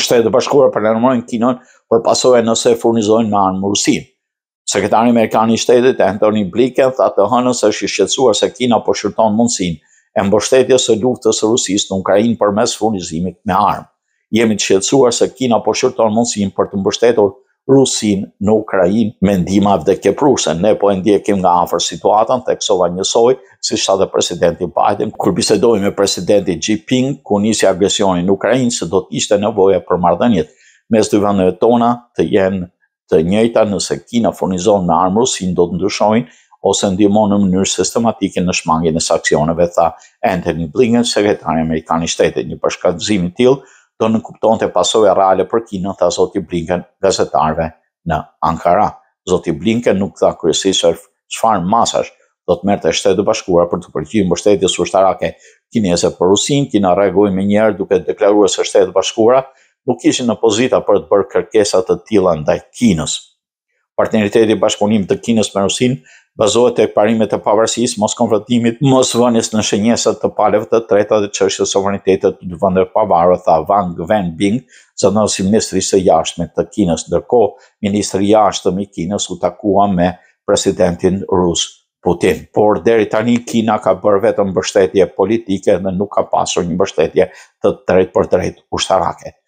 Shtetet e Bashkuara paralajmërojnë Kinën për pasoja nëse furnizojnë me Armë Rusinë. Sekretari Amerikan i Shtetit Antony Blinken tha të hënës se është i shqetësuar se Kina po shqyrton mundësinë e mbështetjes së luftës së Rusisë në Ukrainë përmes furnizimit me armë. Jemi të shqetësuar se Kina po shqyrton mundësinë për të mbështetur Rusinë në Ukrainë me ndihmë vdekjepruese. Ne po e ndjekim nga afër situatën, theksova njësoj, siç tha dhe presidenti Biden kur bisedoi me presidentin Xi Jinping ku nisi agresioni në Ukrainë, se do të ishte nevoja për marrëdhëniet mes dy vendeve tona të jenë të njëjta nëse Kina furnizon me armë Rusinë do të ndryshojnë ose ndihmon në mënyrë sistematike në shmangjen e sanksione, tha Antony Blinken, sekretari amerikan i Shtetit. Një përshkatëzim i tillë do nënkuptonte pasoja reale për Kinën, tha zoti Blinken gazetarëve në Ankara. Zoti Blinken nuk tha kryesisht çfarë masash do të merrte Shtetet e Bashkuara për të përgjigjur mbështetjes ushtarake kineze për Rusinë. Kina reagoi menjëherë duke deklaruar se Shtetet e Bashkuara nuk ishin në pozita për të bërë kërkesa të tilla ndaj Kinës. Partneriteti i bashkëpunimit të Kinës me Rusinë bazohet tek parimet e pavarësisë, mos konfrontimit, mos vënies në shenjesa të palëve të treta dhe çështjes së sovranitetit të dy vendeve pavarura, tha Wang Wenbing, zëdhënësi ministrisë së jashtme të Kinës. Ndërkohë, ministri i jashtëm i Kinës u takua me presidentin rus Putin. Por deri tani Kina ka bërë vetëm mbështetje politike dhe nuk ka pasur një mbështetje të drejtë për drejtë ushtarake.